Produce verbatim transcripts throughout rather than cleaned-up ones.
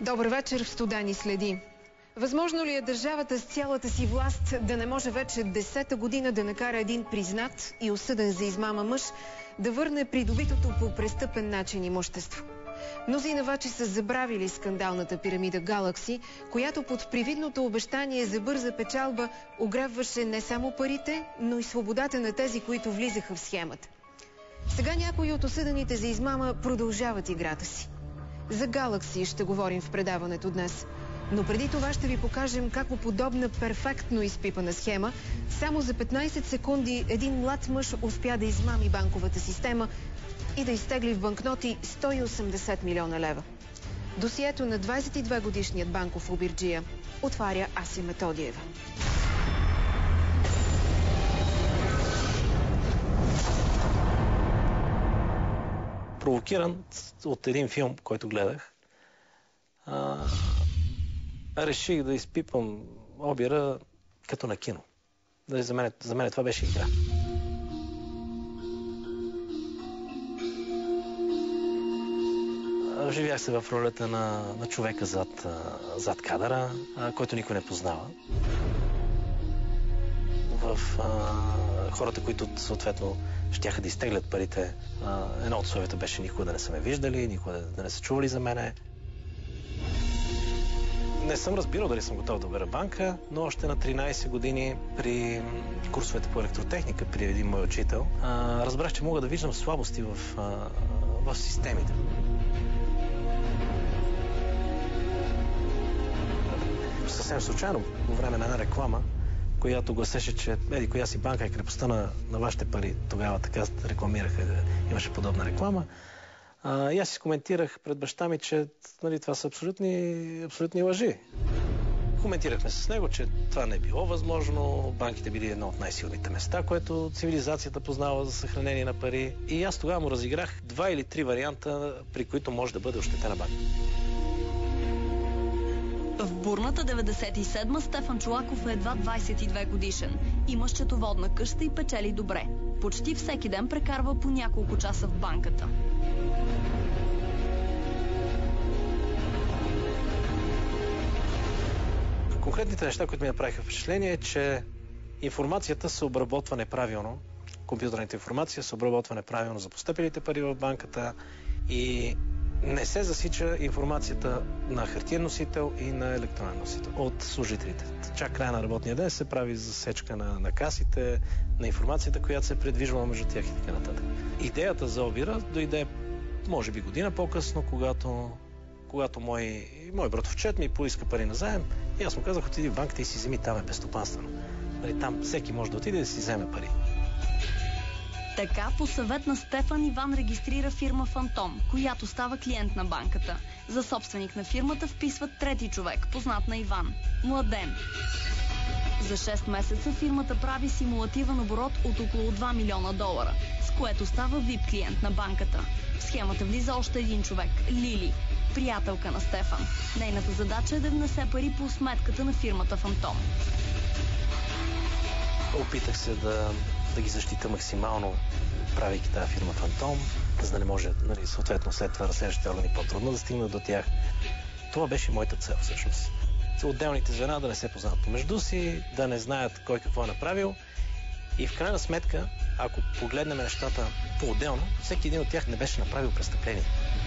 Добър вечер в Студени следи. Възможно ли е държавата с цялата си власт да не може вече десета година да накара един признат и осъден за измама мъж да върне придобитото по престъпен начин имущество? Мнозина вече са забравили скандалната пирамида Галакси, която под привидното обещание за бърза печалба ограбваше не само парите, но и свободата на тези, които влизаха в схемата. Сега някои от осъдените за измама продължават играта си. За Галакси ще говорим в предаването днес. Но преди това ще ви покажем как по подобна перфектно изпипана схема само за петнайсет секунди един млад мъж успя да измами банковата система и да изтегли в банкноти сто и осемдесет милиона лева. Досието на двайсет и две годишният банков обирджия отваря Ася Методиева. Провокиран от един филм, който гледах, а, реших да изпипам обира като на кино. Дали за мен, за мен това беше игра. Вживях се в ролята на, на човека зад, зад кадъра, а, който никой не познава. В а, хората, които съответно щяха да изтеглят парите, а, едно от условията беше никога да не са ме виждали, никога да не са чували за мене. Не съм разбирал дали съм готов да обера банка, но още на тринайсет години при курсовете по електротехника при един мой учител а, разбрах, че мога да виждам слабости в, а, в системите. Съвсем случайно, по време на една реклама, която гласеше, че еди коя си банка е крепостта на, на вашите пари. Тогава така рекламираха, имаше подобна реклама. А, и аз си коментирах пред баща ми, че нали, това са абсолютни, абсолютни лъжи. Коментирахме с него, че това не е било възможно, банките били едно от най-силните места, което цивилизацията познава за съхранение на пари. И аз тогава му разиграх два или три варианта, при които може да бъде ощетена банка. В бурната деветдесет и седма Стефан Чолаков е едва двайсет и две годишен. Има счетоводна къща и печели добре. Почти всеки ден прекарва по няколко часа в банката. Конкретните неща, които ми направиха впечатление е, че информацията се обработва неправилно. Компютърната информация се обработва неправилно за постъпилите пари в банката и не се засича информацията на хартиен носител и на електронен носител от служителите. Чак края на работния ден се прави засечка на, на касите, на информацията, която се е предвижвала между тях и така нататък. Идеята за обира дойде, може би година по-късно, когато, когато мой, мой братовчет ми поиска пари на заем и аз му казах, отиди в банката и си вземи, там е безстопанствено. Там всеки може да отиде да си вземе пари. Така, по съвет на Стефан, Иван регистрира фирма Фантом, която става клиент на банката. За собственик на фирмата вписват трети човек, познат на Иван – Младен. За шест месеца фирмата прави симулативен оборот от около два милиона долара, с което става ви ай пи клиент на банката. В схемата влиза още един човек – Лили, приятелка на Стефан. Нейната задача е да внесе пари по сметката на фирмата Фантом. Опитах се да, да ги защита максимално, правейки тази фирма Фантом, за да не може, нали, съответно, след това разследващите органи по-трудно да стигнат до тях. Това беше моята цел, всъщност. Отделните звена да не се познават помежду си, да не знаят кой какво е направил. И в крайна сметка, ако погледнем нещата по-отделно, всеки един от тях не беше направил престъпление.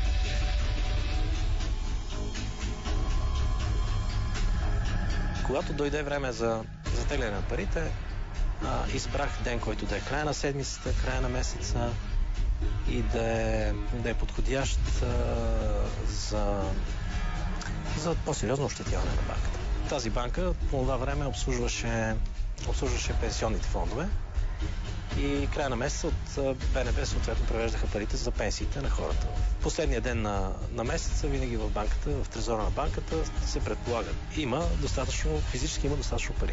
Когато дойде време за затегляне на парите, а, избрах ден, който да е края на седмицата, края на месеца и да е, да е подходящ а, за, за по-сериозно ощетяване на банката. Тази банка по това време обслужваше, обслужваше пенсионните фондове и края на месеца от Б Н Б съответно превеждаха парите за пенсиите на хората. Последния ден на, на месеца винаги в банката, в трезора на банката се предполага. Има достатъчно, физически има достатъчно пари.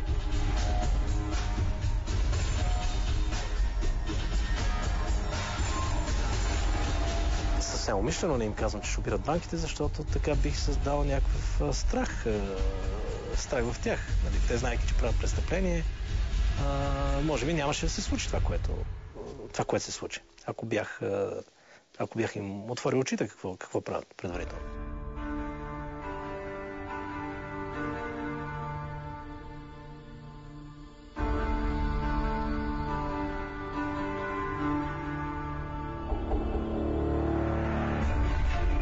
Съвсем умишлено не им казвам, че ще обират банките, защото така бих създал някакъв страх, страх в тях. Нали? Те, знаейки, че правят престъпление, а, може би нямаше да се случи това, което, това, което се случи. Ако бях, ако бях им отворил очите, какво, какво правят предварително.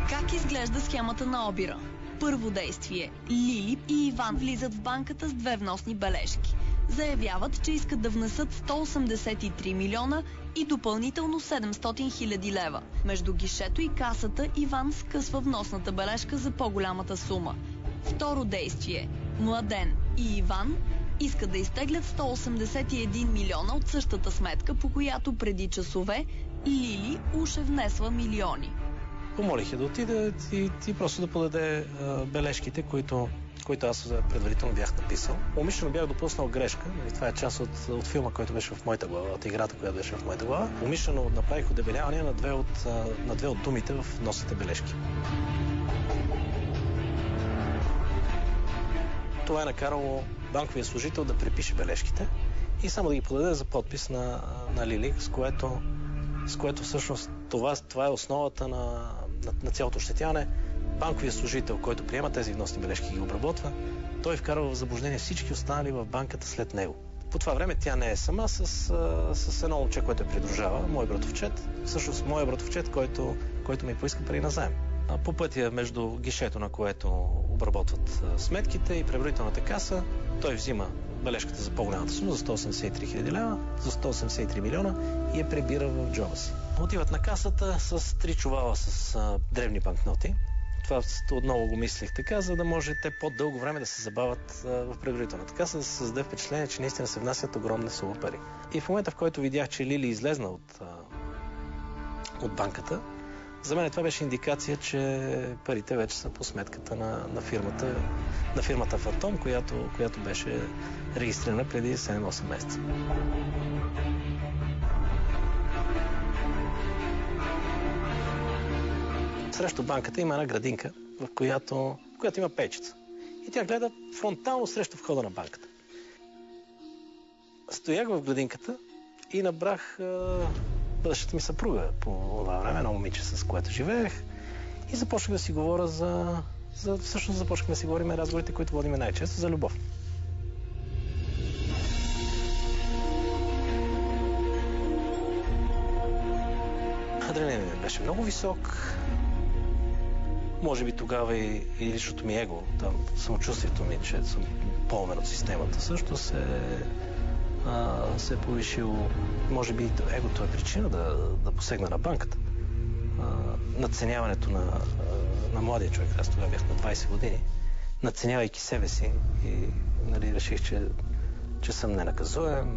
Как изглежда схемата на обира? Първо действие. Лили и Иван влизат в банката с две вносни бележки. Заявяват, че искат да внесат сто осемдесет и три милиона и допълнително седемстотин хиляди лева. Между гишето и касата Иван скъсва вносната бележка за по-голямата сума. Второ действие. Младен и Иван искат да изтеглят сто осемдесет и един милиона от същата сметка, по която преди часове Лили уж е внесла милиони. Помолих я да отиде и, и просто да подаде а, бележките, които, които аз предварително бях написал. Умишлено бях допуснал грешка. Това е част от, от филма, който беше в моята глава, от играта, която беше в моята глава. Умишлено направих удебеляване на две от, на две от думите в носните бележки. Това е накарало банковия служител да препише бележките и само да ги подаде за подпис на, на Лили, с което, с което всъщност това, това е основата на, на, на цялото ощетяване. Банковия служител, който приема тези вносни бележки и ги обработва, той вкарва в заблуждение всички останали в банката след него. По това време тя не е сама с, с едно момче, което я придружава, мой братовчет. Всъщност моя братовчет, който, който ми поиска пари назаем. По пътя между гишето, на което обработват сметките и преброителната каса, той взима бележката за по-голямата сума, за сто осемдесет и три хиляди лева, за сто осемдесет и три милиона и я прибира в джоба си. Отиват на касата с три чувала с а, древни банкноти. Това отново го мислех така, за да може те по-дълго време да се забавят а, в преброителната каса, да се създаде впечатление, че наистина се внасят огромни суми пари. И в момента, в който видях, че Лили излезна от, а, от банката, за мен това беше индикация, че парите вече са по сметката на, на фирмата, на фирмата Фантом, която, която беше регистрирана преди седем-осем месеца. Срещу банката има една градинка, в която, в която има печица. И тя гледа фронтално срещу входа на банката. Стоях в градинката и набрах бъдещата ми съпруга по това време, едно момиче, с което живеех. И започнах да си говоря за... за всъщност започнахме да си говорим разговорите, които водиме най-често, за любов. Адреналинът беше много висок. Може би тогава и, и личното ми его, там, самочувствието ми, че съм по-умен от системата, също се, а, се е повишило. Може би егото е причина да, да посегна на банката. А, надценяването на, на младия човек, аз тогава бях на двайсет години, надценявайки себе си и нали, реших, че, че съм ненаказуем.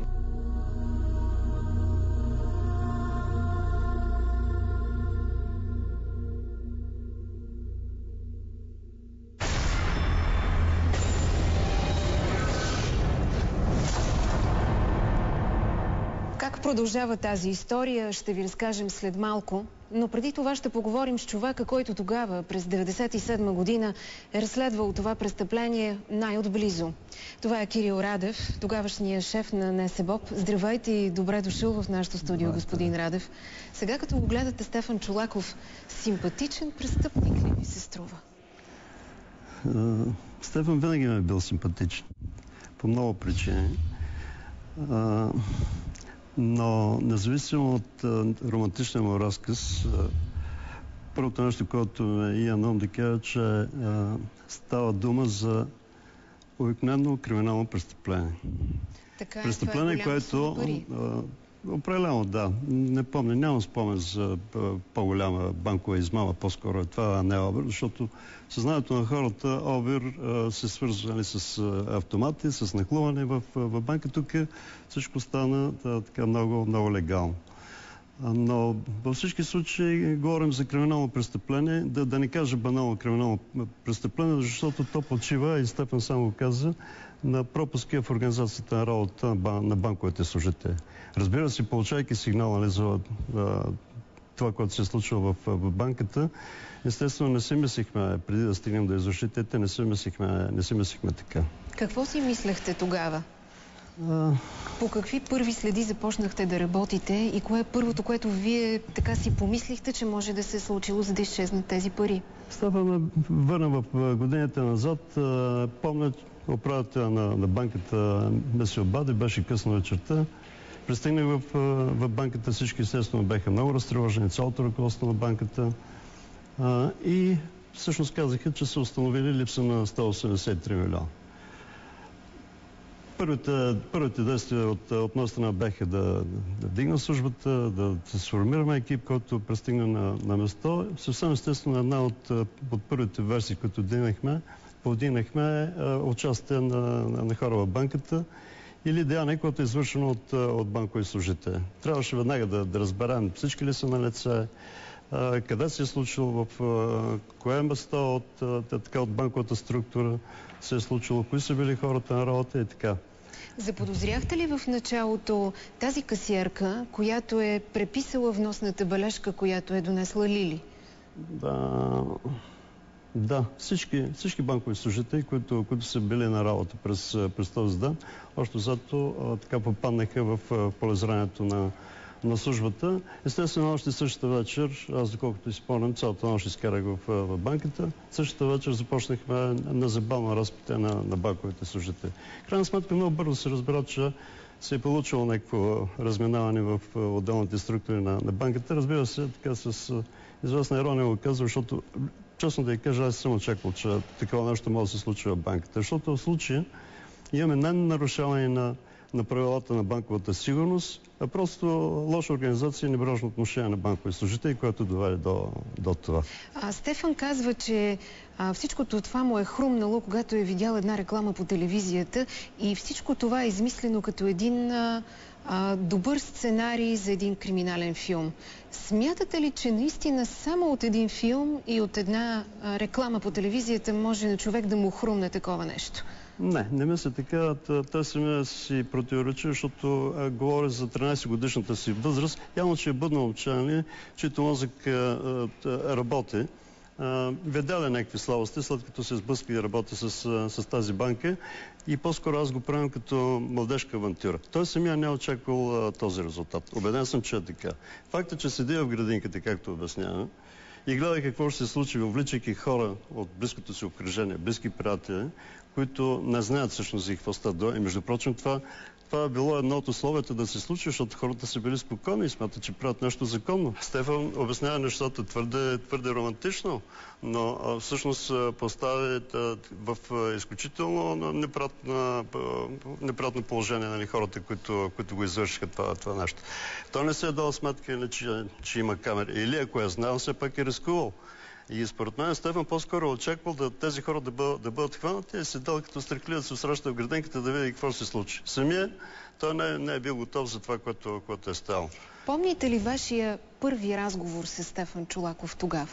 Продължава тази история, ще ви разкажем след малко, но преди това ще поговорим с човека, който тогава, през деветдесет и седма година, е разследвал това престъпление най-отблизо. Това е Кирил Радев, тогавашният шеф на НСБОП. Здравейте и добре дошъл в нашото студио, господин Радев. Сега като го гледате Стефан Чолаков, симпатичен престъпник ли ви се струва? Uh, Стефан винаги ми е бил симпатичен, по много причини. Uh... Но независимо от а, романтичния му разказ, а, първото нещо, което ме има на ум да кажа, че а, става дума за обикновено криминално престъпление. Така е, престъпление, това е което определено, да. Не помня, нямам спомен за по-голяма банкова измама, по-скоро е това, а не обир, защото съзнанието на хората обир а, се свързва с а, автомати, с нахлуване в, в банка. Тук всичко стана а, така много, много легално. А, но във всички случаи говорим за криминално престъпление, да, да не кажа банално криминално престъпление, защото то почива, и Стефан сам го каза, на пропуски в организацията на работа на банковите служители. Разбира се, получайки сигнал, нали, за а, това, което се е случило в, в банката, естествено не си мислихме, преди да стигнем до извършителите, не си мислихме, не си мислихме така. Какво си мислехте тогава? А... По какви първи следи започнахте да работите и кое е първото, което вие така си помислихте, че може да се е случило, за да изчезнат тези пари? Става ме върна в годините назад. Помня, управителя на, на банката ме се обади, беше късно вечерта. Пристигнах в, в банката, всички естествено бяха много разтревожени, цялото ръководство на банката. А, и всъщност казаха, че са установили липса на сто осемдесет и три милиона. Първите, първите действия от, от моя страна бяха да, да вдигна службата, да, да сформираме екип, който пристигна на, на место. Съвсем естествено една от, от първите версии, които вдигнахме, повдигнахме участие на, на, на хора в банката или деяние, което е извършено от, от банкови служители. Трябваше веднага да, да разберем всички ли са на лице, къде се е случило, в кое место от, така, от банковата структура се е случило, кои са били хората на работа и така. Заподозряхте ли в началото тази касиерка, която е преписала вносната бележка, която е донесла Лили? Да, да. Всички, всички банкови служители, които, които са били на работа през, през този ден, още зато така попаднаха в полезрението на на службата. Естествено, още същата вечер, аз доколкото си спомням, цялата нощ изкарах в, в банката, същата вечер започнахме незабавно разпитие на, на банковите служители. Крайна сметка много бързо се разбира, че се е получило някакво разминаване в отделните структури на, на банката. Разбира се, така с известна ирония го казвам, защото честно да я кажа, аз съм очаквал, че такова нещо може да се случи в банката. Защото в случая имаме не нарушаване на на правилата на банковата сигурност, а просто лоша организация и небрежно отношение на банкови служители, което доведе до, до това. А, Стефан казва, че а, всичкото това му е хрумнало, когато е видял една реклама по телевизията и всичко това е измислено като един а, а, добър сценарий за един криминален филм. Смятате ли, че наистина само от един филм и от една а, реклама по телевизията може на човек да му хрумне такова нещо? Не, не мисля така. Той самия си противоречи, защото а, говори за тринайсет годишната си възраст. Явно, че е бъдно момче, чието мозък а, а, работи. Видял е някакви слабости, след като се сблъска и работи с, с тази банка. И по-скоро аз го правим като младежка авантюра. Той самия не е очаквал а, този резултат. Убеден съм, че е така. Фактът, че седи в градинката, както обяснявам, и гледа какво ще се случи, въвличайки хора от близкото си обкръжение, близки приятели, които не знаят всъщност за какво става дума. И между прочим, това, това е било едно от условията да се случи, защото хората са били спокойни и смятат, че правят нещо законно. Стефан обяснява нещата твърде, твърде романтично, но а, всъщност поставя в изключително неприятно, неприятно положение на хората, които, които го извършиха това, това нещо. Той не се е дал сметка, че, че има камера. Или ако е знал, все пак е рискувал. И според мен Стефан по-скоро очаквал да тези хора да бъдат, да бъдат хванати и се дал като страхливо да се среща в градинката да види какво се случи. Самия той не, не е бил готов за това, което, което е ставало. Помните ли вашия първи разговор с Стефан Чолаков тогава?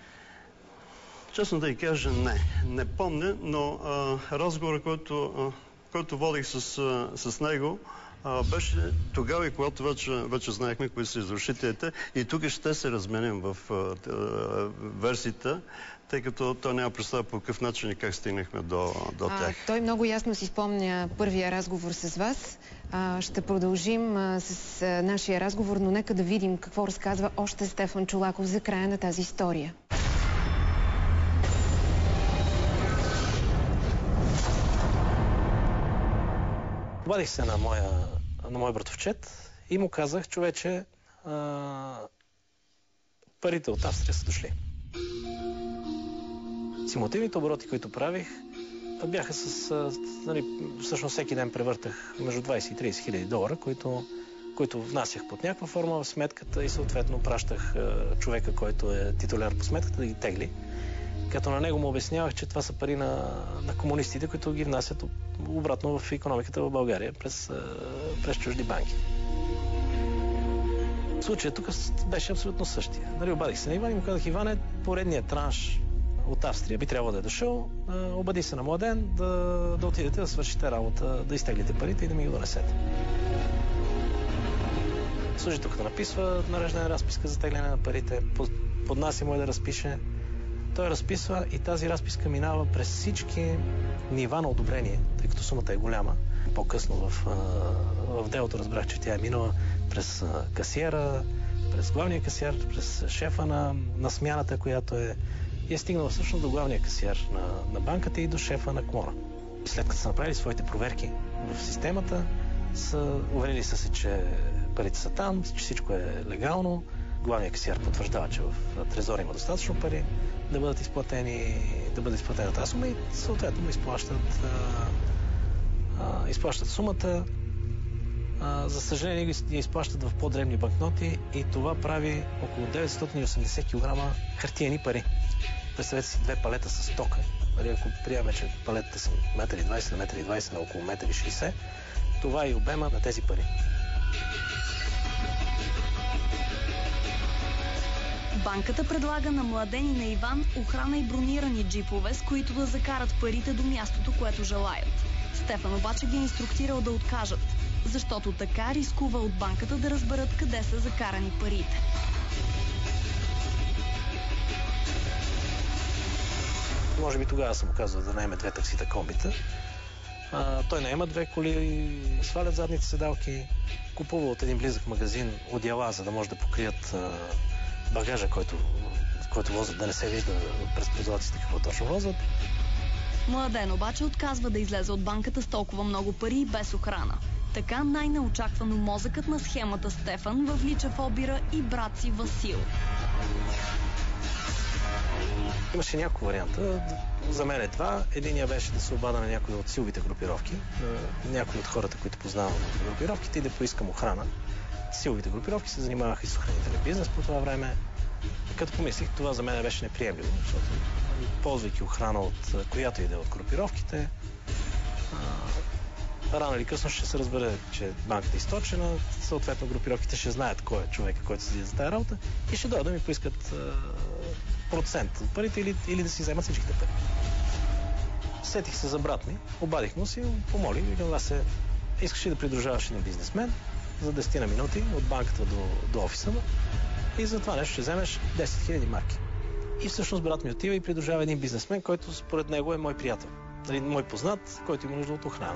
Честно да й кажа, не. Не помня, но а, разговора, който, а, който водих с, а, с него, А, беше тогава и когато вече, вече знаехме кои са извършителите и тук ще се разменим в а, а, версиите, тъй като той няма представа по какъв начин и как стигнахме до, до тях. А, той много ясно си спомня първия разговор с вас. А, ще продължим а, с а, нашия разговор, но нека да видим какво разказва още Стефан Чолаков за края на тази история. Обадих се на моя, на моя братовчет и му казах, човече, а, парите от Австрия са дошли. Симулативните обороти, които правих, бяха с... А, нали, всъщност всеки ден превъртах между двайсет и трийсет хиляди долара, които, които внасях под някаква форма в сметката и съответно пращах а, човека, който е титуляр по сметката, да ги тегли. Като на него му обяснявах, че това са пари на, на комунистите, които ги внасят обратно в икономиката в България през, през чужди банки. Случаят тук беше абсолютно същия. Нали, обадих се на Иван и му казах: Иване, поредният транш от Австрия би трябвало да е дошъл. Обади се на Младен да, да отидете да свършите работа, да изтеглите парите и да ми ги донесете. Служителката написва нареждане разписка за тегляне на парите, поднася му е да разпише. Той разписва и тази разписка минава през всички нива на одобрение, тъй като сумата е голяма. По-късно в, в делото разбрах, че тя е минала през касиера, през главния касиер, през шефа на, на смяната, която е, и е стигнала всъщност до главния касиер на, на банката и до шефа на клона. След като са направили своите проверки в системата, са уверили са се, че парите са там, че всичко е легално. главният касиер потвърждава, че в трезор има достатъчно пари да бъдат изплатени, да бъде изплатена тази сума и съответно му изплащат, а, а, изплащат сумата. А, за съжаление ги изплащат в по-дребни банкноти и това прави около деветстотин и осемдесет килограма хартиени пари. Представете си две палета с стока. Ако приемем, че палетите са метър и двайсет на метър и двайсет на около метър и шейсет, това е и обема на тези пари. Банката предлага на Младен и на Иван охрана и бронирани джипове, с които да закарат парите до мястото, което желаят. Стефан обаче ги е инструктирал да откажат, защото така рискува от банката да разберат къде са закарани парите. Може би тогава съм казал да наеме две таксита комбита. А, той наема две коли, свалят задните седалки, купува от един близък магазин одеяла, за да може да покрият а, багажа, който, който возят, да не се вижда през прозорците какво точно возят. Младен обаче отказва да излезе от банката с толкова много пари и без охрана. Така най-неочаквано мозъкът на схемата Стефан въвлича в обира и брат си Васил. Имаше няколко варианта. За мен е два. Единия беше да се обада на някои от силовите групировки, на някои от хората, които познавам в групировките, и да поискам охрана. Силовите групировки се занимаваха и с охранителен бизнес по това време. Като помислих, това за мен беше неприемливо, защото ползвайки охрана от която и да е от групировките, рано или късно ще се разбере, че банката е източена, съответно групировките ще знаят кой е човека, който седи за тази работа и ще дойдат да ми поискат процент от парите или, или да си вземат всичките пари. Сетих се за брат ми, обадих му си, помолих, викам, вас се искаш ли да придружаваш един бизнесмен за десет на минути от банката до, до офиса му и за това нещо ще вземеш десет хиляди марки. И всъщност брат ми отива и придружава един бизнесмен, който според него е мой приятел. Нали, мой познат, който има нужда от охрана.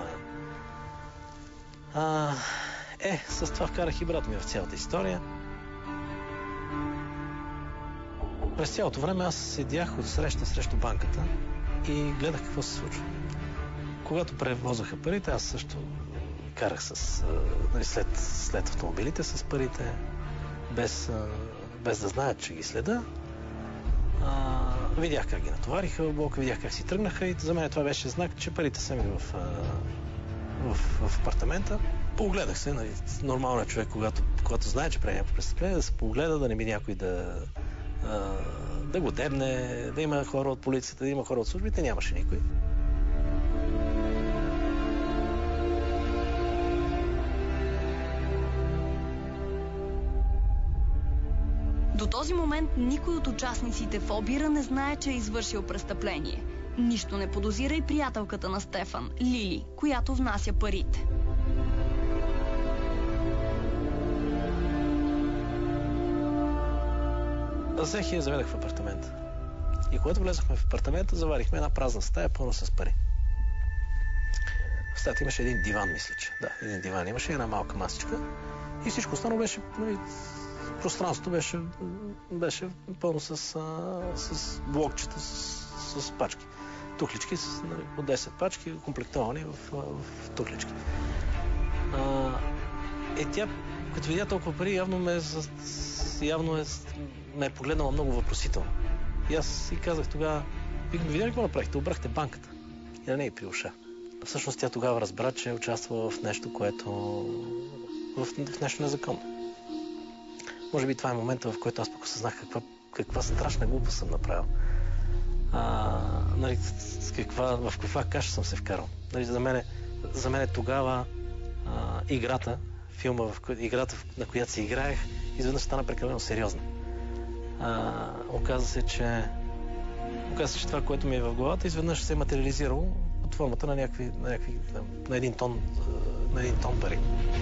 А, е, с това вкарах и брат ми в цялата история. През цялото време аз седях от среща срещу банката и гледах какво се случва. Когато превозаха парите, аз също карах с, нали, след, след автомобилите с парите, без, без да знаят, че ги следа. А, видях как ги натовариха в блока, видях как си тръгнаха и за мен това беше знак, че парите са ми в, в, в апартамента. Погледах се, нали, нормално е човек, когато, когато знае, че прави някакво престъпление, да се погледа, да не би някой да, да го дебне, да има хора от полицията, да има хора от службите, нямаше никой. До този момент никой от участниците в обира не знае, че е извършил престъпление. Нищо не подозира и приятелката на Стефан, Лили, която внася парите. Взех и я заведах в апартамента. И когато влезахме в апартамента, заварихме една празна стая, пълна с пари. В стаята имаше един диван, мисля, че. Да, един диван имаше, една малка масичка. И всичко останало беше... Пространството беше, беше пълно с, с блокчета, с, с пачки. Тухлички, с, нали, по десет пачки, комплектовани в, в тухлички. А, е, тя, като видя толкова пари, явно ме, явно е, ме е погледнала много въпросително. И аз си казах тогава, викам, видя ли какво направихте? Обрахте банката. И да не е при уша. Всъщност тя тогава разбра, че е участвала в нещо, което... в, в нещо незаконно. Може би това е момента, в който аз пък осъзнах каква, каква страшна глупост съм направил. А, нали, с каква, в каква каша съм се вкарал. Нали, за мен, за мен тогава а, играта, филма, в, играта, на която си играех, изведнъж стана прекалено сериозна. А, оказа се, че оказа се, че това, което ми е в главата, изведнъж се е материализирало под формата на, някакви, на, някакви, на, един, тон, на един тон пари.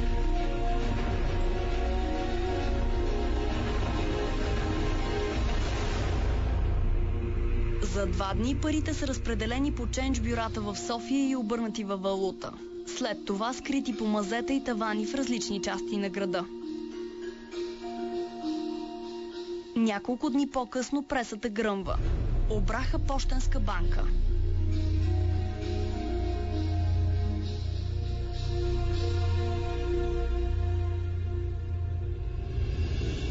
За два дни парите са разпределени по чендж бюрата в София и обърнати във валута. След това скрити по мазета и тавани в различни части на града. Няколко дни по-късно пресата гръмва. Обраха пощенска банка.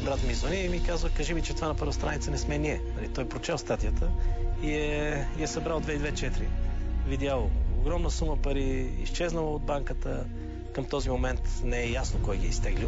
брат ми звъни и ми казва, кажи ми, че това на първа страница не сме ние. Нали, той прочел статията и е, и е събрал две две четири. Видял огромна сума пари, изчезнала от банката. Към този момент не е ясно кой ги е изтеглил.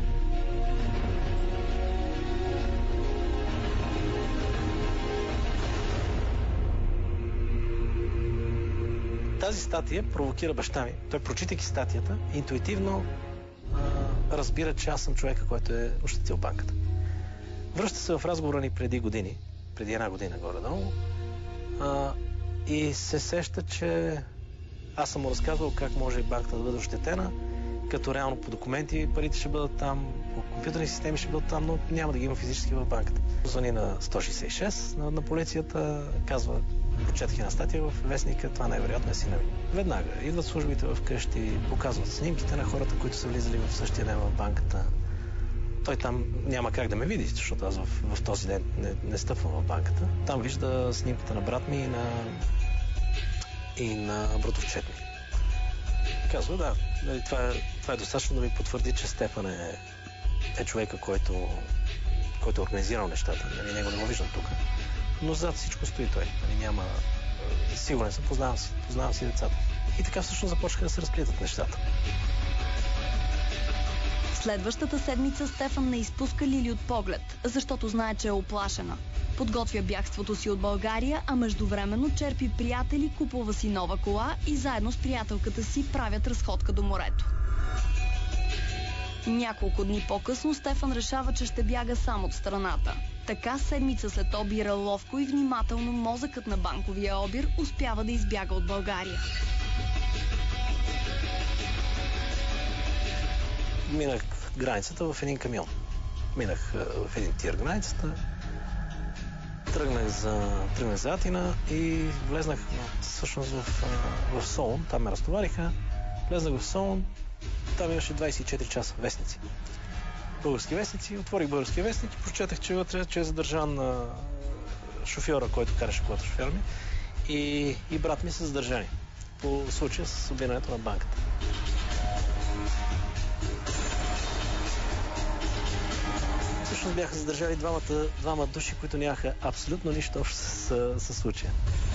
Тази статия провокира баща ми. Той, прочитайки статията, интуитивно а, разбира, че аз съм човека, който е ощетил банката. Връща се в разговора ни преди години, преди една година горе-долу, а, и се сеща, че аз съм му разказвал как може банката да бъде ощетена, като реално по документи парите ще бъдат там, по компютърни системи ще бъдат там, но няма да ги има физически в банката. Звъни на сто шейсет и шест на, на полицията, казва, прочетах една статия в вестника, това най-вероятно е сина ми. Веднага идват службите в къщи, показват снимките на хората, които са влизали в същия ден в банката. Той там няма как да ме види, защото аз в, в този ден не, не стъпвам в банката. Там вижда снимката на брат ми и на, и на братовчет ми. Казва, да, нали, това, е, това е достатъчно да ми потвърди, че Стефан е, е човека, който, който е организирал нещата. Нали, него не го виждам тук. Но зад всичко стои той. Нали, няма... Сигурен съм, познавам си, познавам си децата. И така всъщност започнаха да се разплитат нещата. Следващата седмица Стефан не изпуска Лили от поглед, защото знае, че е оплашена. Подготвя бягството си от България, а междувременно черпи приятели, купува си нова кола и заедно с приятелката си правят разходка до морето. Няколко дни по-късно Стефан решава, че ще бяга сам от страната. Така седмица след обира ловко и внимателно мозъкът на банковия обир успява да избяга от България. Минах границата в един камион. Минах в един тир границата. Тръгнах за, тръгнах за Атина и влезнах всъщност в, в Солун. Там ме разтовариха. Влезнах в Солун. Там имаше двайсет и четири часа вестници. Български вестници. Отворих български вестник и прочетах, че вътре, че е задържан а, шофьора, който караше колата, шофьора ми. И, и брат ми са задържани по случая с обирането на банката. Всъщност бяха задържали двамата, двама души, които нямаха абсолютно нищо общо с, с случая.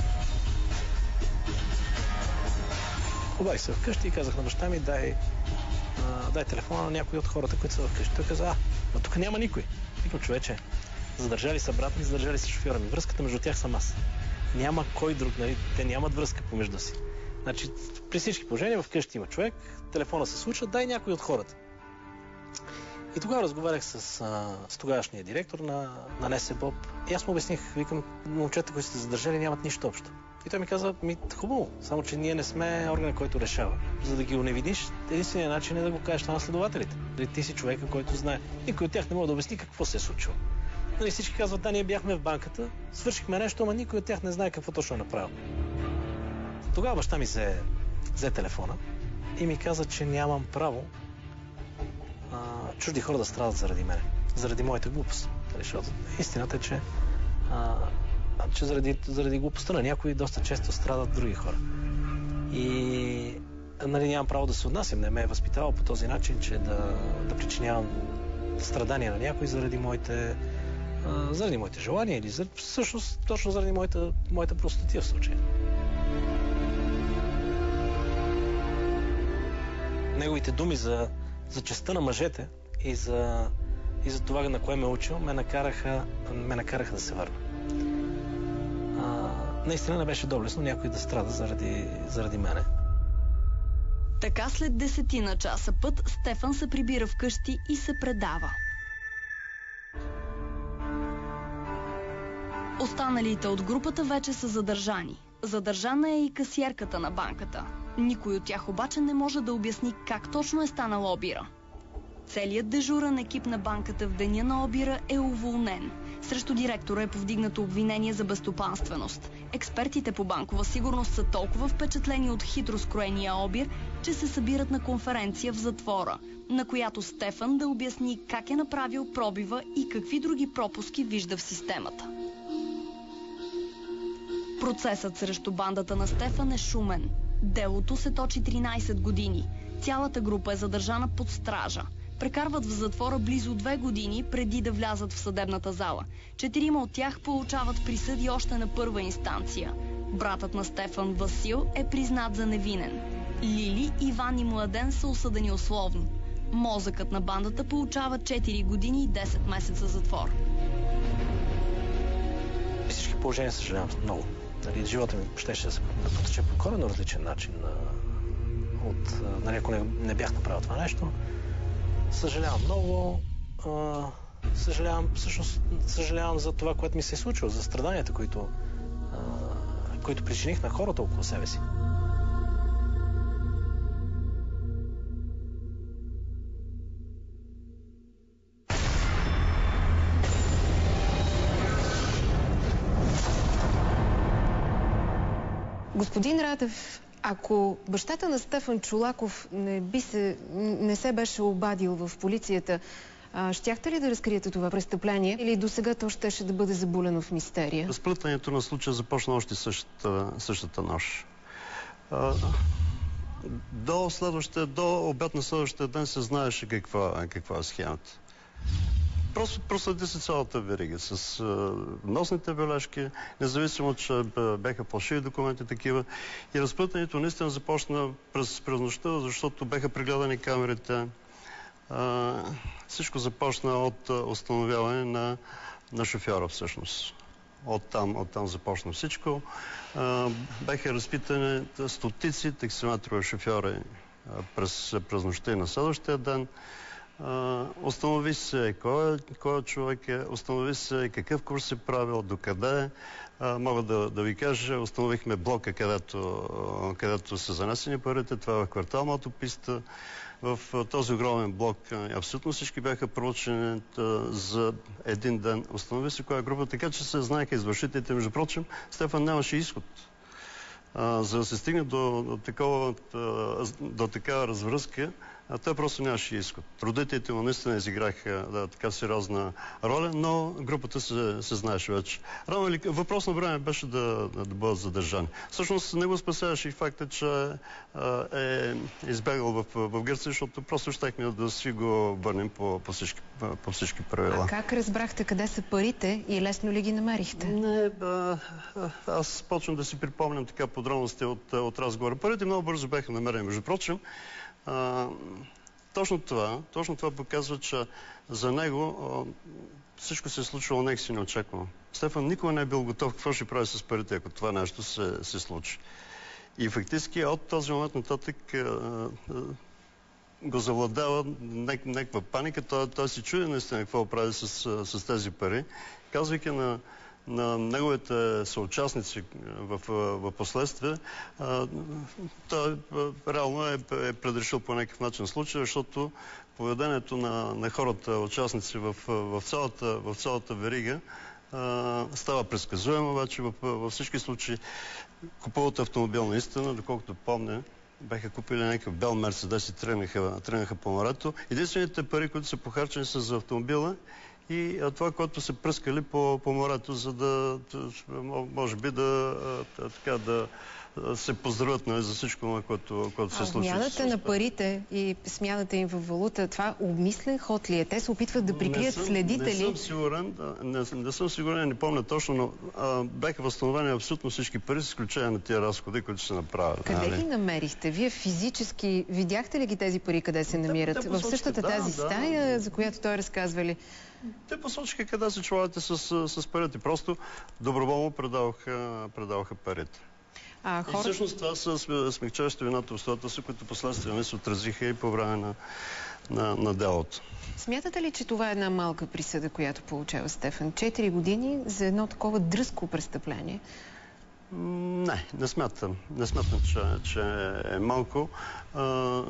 Обадих се вкъщи и казах на баща ми, дай, а, дай телефона на някой от хората, които са вкъщи. Той каза, а, но тук няма никой. Викам, човече, задържали са брат ми, задържали са шофьора ми. Връзката между тях съм аз. Няма кой друг, нали? Те нямат връзка помежду си. Значи, при всички положения вкъщи има човек, телефона се случва, дай някой от хората. И тогава разговарях с, а, с тогавашния директор на, на НСБОП. И аз му обясних, викам, момчета, които сте задържали, нямат нищо общо. И той ми каза, ми хубаво, само че ние не сме органа, който решава. За да ги оневидиш, единственият начин е да го кажеш на следователите. Дали ти си човека, който знае. Никой от тях не може да обясни какво се е случило. Нали, всички казват, да, ние бяхме в банката, свършихме нещо, ама никой от тях не знае какво точно е направил. Тогава баща ми взе, взе телефона и ми каза, че нямам право а, чужди хора да страдат заради мене. Заради моята глупост. Защото истината е, че а, че заради, заради глупостта на някои доста често страдат други хора. И нали, нямам право да се отнасям. Не ме е възпитавал по този начин, че да, да причинявам страдания на някой заради моите, а, заради моите желания или за, всъщност точно заради моята, моята простотия в случая. Неговите думи за, за честта на мъжете и за, и за това, на кое ме е учил, ме накараха, ме накараха да се върна. Наистина не беше доблестно някой да страда заради, заради мене. Така след десетина часа път Стефан се прибира вкъщи и се предава. Останалите от групата вече са задържани. Задържана е и касиерката на банката. Никой от тях обаче не може да обясни как точно е станал обира. Целият дежурен екип на банката в деня на обира е уволнен. Срещу директора е повдигнато обвинение за безстопанственост. Експертите по банкова сигурност са толкова впечатлени от хитро скроения обир, че се събират на конференция в затвора, на която Стефан да обясни как е направил пробива и какви други пропуски вижда в системата. Процесът срещу бандата на Стефан е шумен. Делото се точи тринайсет години. Цялата група е задържана под стража. Прекарват в затвора близо две години преди да влязат в съдебната зала. Четирима от тях получават присъди още на първа инстанция. Братът на Стефан, Васил, е признат за невинен. Лили, Иван и Младен са осъдени условно. Мозъкът на бандата получава четири години и десет месеца затвор. Всички положения съжалявам много. Нали, живота ми ще ще се потече по коренно различен начин. От, нали, ако не, не бях направил това нещо, съжалявам много. А, съжалявам, всъщност, съжалявам за това, което ми се е случило, за страданията, които, а, които причиних на хората около себе си. Господин Радев, ако бащата на Стефан Чолаков не, би се, не се беше обадил в полицията, а, щяхте ли да разкриете това престъпление или досега то щеше да бъде забулено в мистерия? Разплътването на случая започна още същата, същата нощ. А, до, следващия, до обяд на следващия ден се знаеше каква, каква е схемата. Просто проследи се цялата верига с а, носните бележки, независимо, че бяха фалшиви документи такива. И разплътването наистина започна през, през нощта, защото бяха прегледани камерите. А, всичко започна от установяване на, на шофьора всъщност. Оттам, оттам започна всичко. А, бяха разпитани стотици таксиметрови шофьори през, през нощта и на следващия ден. Uh, установи се кой е, кой е човек е, установи се какъв курс е правил, докъде е. Uh, мога да, да ви кажа, установихме блока, където, uh, където са занесени парите. Това е в квартал Мотописта. В uh, този огромен блок uh, абсолютно всички бяха проучени uh, за един ден. Установи се коя е група, така че се знаеха извършителите. Между прочим, Стефан нямаше изход. Uh, за да се стигне до, до, такова, uh, до такава развръзка, а той просто нямаше изход. Родителите му наистина изиграха да, така сериозна роля, но групата се, се знаеше вече. Рано или въпрос на време беше да, да, да бъдат задържани. Всъщност не го спасяваше и факта, че а, е избягал в, в Гърция, защото просто щехме да си го върнем по, по, всички, по всички правила. А как разбрахте къде са парите и лесно ли ги намерихте? Не, а, аз почвам да си припомням така подробности от, от разговора. Парите много бързо бяха намерени. Между прочим, А, точно това, точно това показва, че за него а, всичко се е случило някакси неочаквано. Стефан никога не е бил готов какво ще прави с парите, ако това нещо се, се случи. И фактически от този момент нататък а, а, го завладава някаква паника. Той, той си чуди наистина какво прави с, с тези пари, казвайки на на неговите съучастници в, в последствие, той реално е, е предрешил по някакъв начин случая, защото поведението на, на хората, участници в, в, цялата, в цялата верига а, става предсказуемо, обаче в, във всички случаи купуват автомобил наистина, доколкото помня, бяха купили някакъв бел Мерцедес и тръгнаха, тръгнаха по морето. Единствените пари, които са похарчени са за автомобила и това, което са пръскали по, по морето, за да, може би, да, така, да се поздравят, нали, за всичко, което, което се случва. Обмяната на парите и смяната им в валута, това обмислен ход ли е? Те се опитват да прикрият не съм, следители? Не съм сигурен, не, не съм сигурен, не помня точно, но а, бяха възстановени абсолютно всички пари, с изключение на тия разходи, които се направят. Къде нали? ги намерихте? Вие физически видяхте ли ги тези пари, къде се намират? Те, те в същата да, тази да, стая, да. за която той разказва ли? Те посочиха къде се чувате с, с парите. Просто доброволно предаваха, предаваха парите. А, хора... И всъщност това са смягчаващи вината обстоятелства, които последствия не се отразиха и по време на, на, на делото. Смятате ли, че това е една малка присъда, която получава Стефан? Четири години за едно такова дръзко престъпление? Не, не смятам. Не смятам, че, че е малко. А,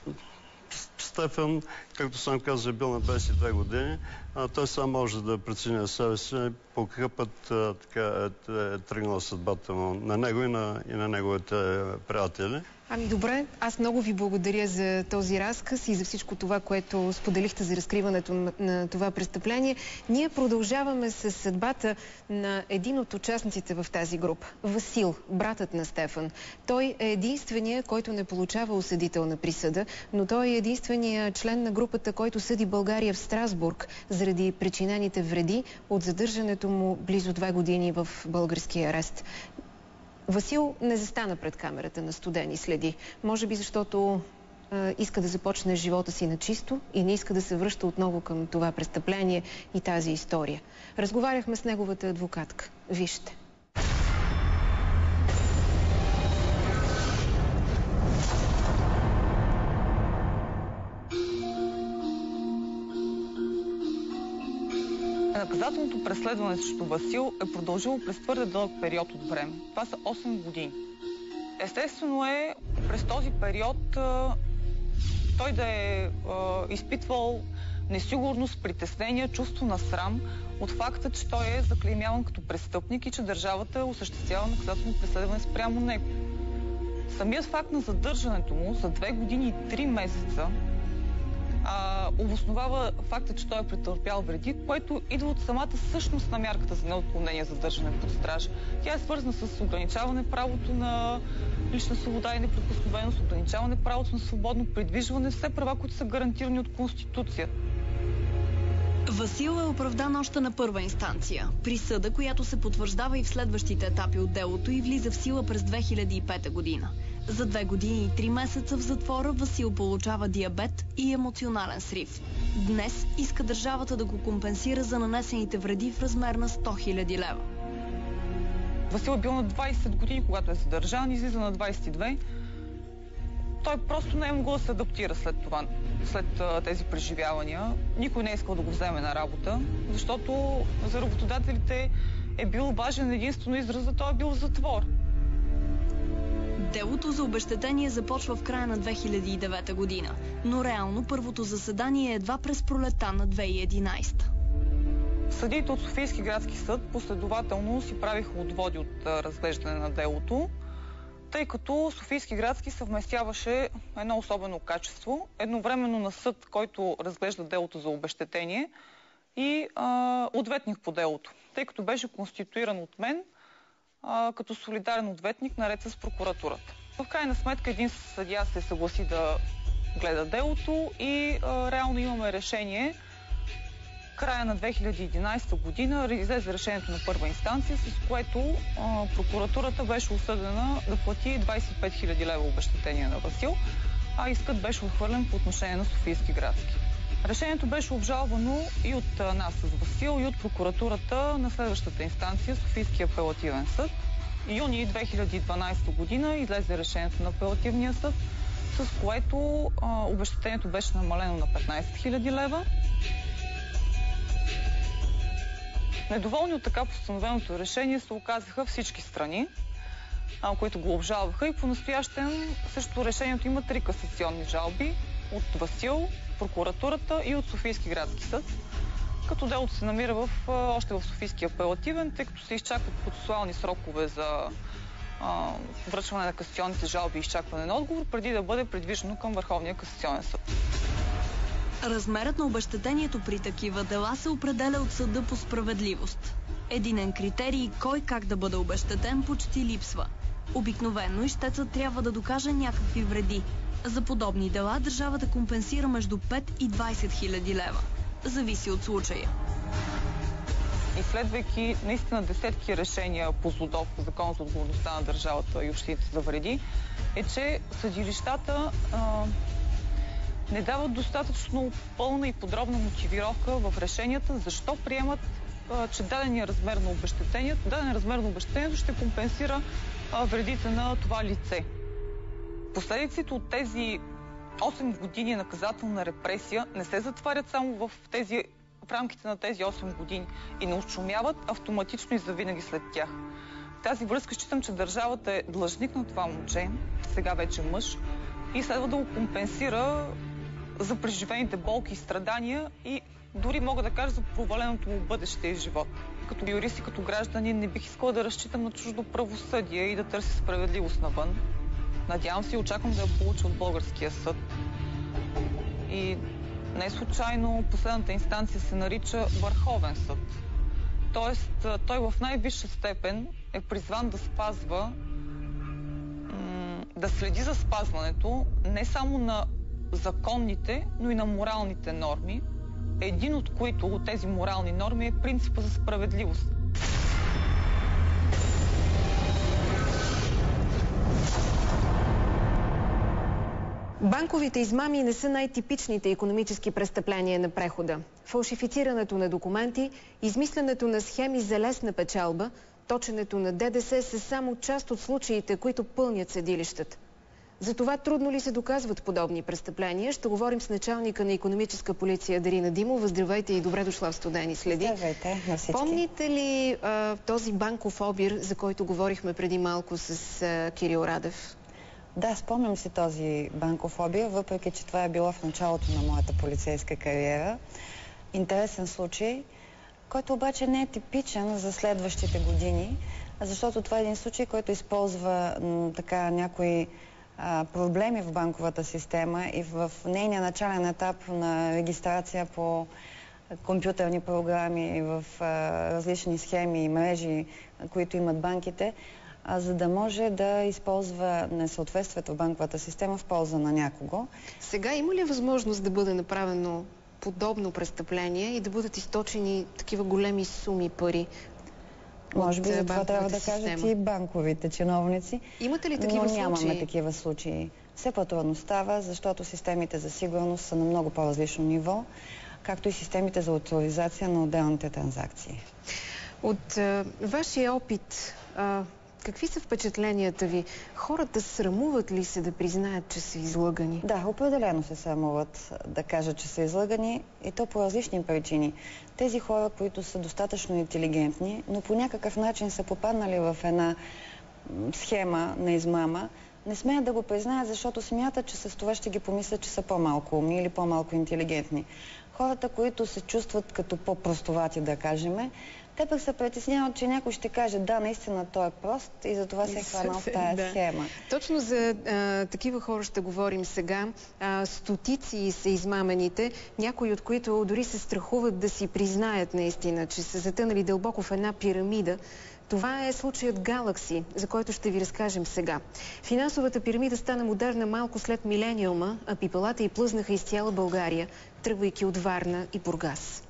Стефан, както сам каза, е бил на двадесет и две години. А той сам може да преценя себе си по какъв път а, така, е, е тръгнала съдбата му на него и на, и на неговите приятели? Ами добре, аз много ви благодаря за този разказ и за всичко това, което споделихте за разкриването на, на това престъпление. Ние продължаваме с съдбата на един от участниците в тази група. Васил, братът на Стефан. Той е единствения, който не получава осъдителна присъда, но той е единствения член на групата, който съди България в Страсбург заради причинените вреди от задържането му близо две години в българския арест. Васил не застана пред камерата на Студени следи. Може би защото е, иска да започне живота си на чисто и не иска да се връща отново към това престъпление и тази история. Разговаряхме с неговата адвокатка. Вижте. Наказателното преследване срещу Васил е продължило през твърде дълъг период от време. Това са осем години. Естествено е през този период а, той да е а, изпитвал несигурност, притеснение, чувство на срам от факта, че той е заклеймяван като престъпник и че държавата е осъществява наказателно преследване спрямо него. Самият факт на задържането му за две години и три месеца А, обосновава факта, че той е претърпял вреди, което идва от самата същност на мярката за неотклонение за държане под стража. Тя е свързана с ограничаване правото на лична свобода и неприкосновеност, ограничаване правото на свободно придвижване, все права, които са гарантирани от Конституцията. Васил е оправдан още на първа инстанция. Присъда, която се потвърждава и в следващите етапи от делото и влиза в сила през две хиляди и пета година. За две години и три месеца в затвора Васил получава диабет и емоционален срив. Днес иска държавата да го компенсира за нанесените вреди в размер на сто хиляди лева. Васил е бил на двайсет години, когато е задържан, излиза на двайсет и две. Той просто не е могъл да се адаптира след това, след тези преживявания. Никой не е искал да го вземе на работа, защото за работодателите е бил важен единствено изразът, той е бил в затвор. Делото за обезщетение започва в края на две хиляди и девета година, но реално първото заседание е едва през пролета на две хиляди и единайсета. Съдиите от Софийски градски съд последователно си правиха отводи от разглеждане на делото, тъй като Софийски градски съвместяваше едно особено качество, едновременно на съд, който разглежда делото за обезщетение, и а, ответник по делото, тъй като беше конституиран от мен а, като солидарен ответник наред с прокуратурата. В крайна сметка един съдия се съгласи да гледа делото и а, реално имаме решение. Края на две хиляди и единайсета година излезе решението на първа инстанция, с което а, прокуратурата беше осъдена да плати двайсет и пет хиляди лева обезщетение на Васил, а искът беше отхвърлен по отношение на Софийски градски. Решението беше обжалвано и от а, нас с Васил, и от прокуратурата на следващата инстанция, Софийски апелативен съд. Юни две хиляди и дванайсета година излезе решението на апелативния съд, с което а, обезщетението беше намалено на петнайсет хиляди лева. Недоволни от така постановеното решение се оказаха всички страни, а, които го обжалваха, и по-настоящем срещу решението има три касационни жалби от Васил, прокуратурата и от Софийски градски съд, като делото се намира в, още в Софийски апелативен, тъй като се изчакват процесуални срокове за а, връчване на касационните жалби и изчакване на отговор, преди да бъде придвижено към Върховния касационен съд. Размерът на обезщетението при такива дела се определя от съда по справедливост. Единен критерий кой как да бъде обезщетен почти липсва. Обикновено ищецът трябва да докаже някакви вреди. За подобни дела държавата компенсира между пет и двайсет хиляди лева. Зависи от случая. Изследвайки наистина десетки решения по ЗОДОВ, Закон за отговорността на държавата и общините за вреди, е, че съдилищата а, не дават достатъчно пълна и подробна мотивировка в решенията, защо приемат, а, че дадения размер на обезщетението, даден размер на обезщетението ще компенсира а, вредите на това лице. Последиците от тези осем години наказателна репресия не се затварят само в, тези, в рамките на тези осем години и не отшумяват автоматично и завинаги след тях. В тази връзка считам, че държавата е длъжник на това момче, сега вече мъж, и следва да го компенсира за преживените болки и страдания и дори мога да кажа за проваленото му бъдеще и живот. Като юрист и като гражданин не бих искала да разчитам на чуждо правосъдие и да търся справедливост навън. Надявам се и очаквам да я получа от българския съд. И не случайно последната инстанция се нарича Върховен съд. Тоест, той в най-висша степен е призван да спазва, да следи за спазването не само на законните, но и на моралните норми, един от които от тези морални норми е принципа за справедливост. Банковите измами не са най-типичните икономически престъпления на прехода. Фалшифицирането на документи, измисленето на схеми за лесна печалба, точенето на ДДС са само част от случаите, които пълнят съдилищата. За това трудно ли се доказват подобни престъпления? Ще говорим с началника на икономическа полиция Дарина Димова. Здравейте и добре дошла в Студени следи. Здравейте на всички. Помните ли а, този банков обир, за който говорихме преди малко с а, Кирил Радев? Да, спомням си този банков обир, въпреки че това е било в началото на моята полицейска кариера. Интересен случай, който обаче не е типичен за следващите години, защото това е един случай, който използва м, така някои а, проблеми в банковата система и в нейния начален етап на регистрация по компютърни програми, в а, различни схеми и мрежи, които имат банките, а за да може да използва несъответствието в банковата система в полза на някого. Сега има ли възможност да бъде направено подобно престъпление и да бъдат източени такива големи суми пари? Може би за това трябва да кажат и банковите чиновници. Имате ли такива но случаи? нямаме такива случаи. Все по-трудно става, защото системите за сигурност са на много по-различно ниво, както и системите за авторизация на отделните транзакции. От а, вашия опит, а, какви са впечатленията ви? Хората срамуват ли се да признаят, че са излъгани? Да, определено се срамуват да кажат, че са излъгани, и то по различни причини. Тези хора, които са достатъчно интелигентни, но по някакъв начин са попаднали в една схема на измама, не смеят да го признаят, защото смятат, че с това ще ги помислят, че са по-малко умни или по-малко интелигентни. Хората, които се чувстват като по-простовати, да кажем, те пък се притесняват, че някой ще каже, да, наистина той е прост и затова се е хванал в тая да. схема. Точно за а, такива хора ще говорим сега. А, стотици са измамените, някои от които дори се страхуват да си признаят наистина, че са затънали дълбоко в една пирамида. Това е случаят Galaxy, за който ще ви разкажем сега. Финансовата пирамида стана модерна малко след милениума, а пипалата й плъзнаха из цяла България, тръгвайки от Варна и Бургас.